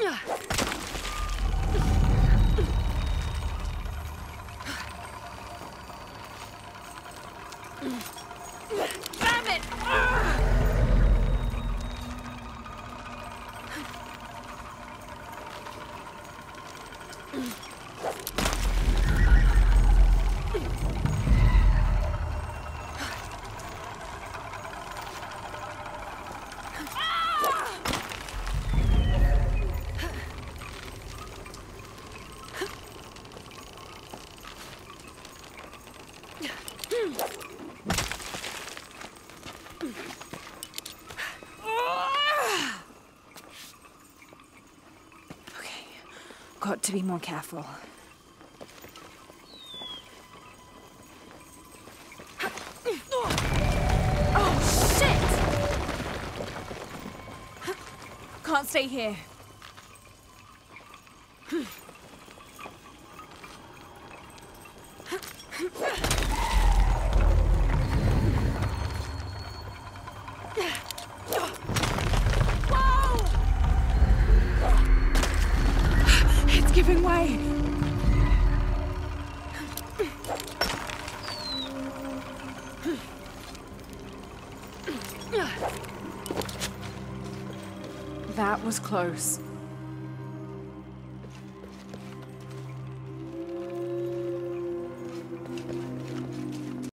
Damn it! Got to be more careful. Oh, shit! Can't stay here. Giving way. That was close.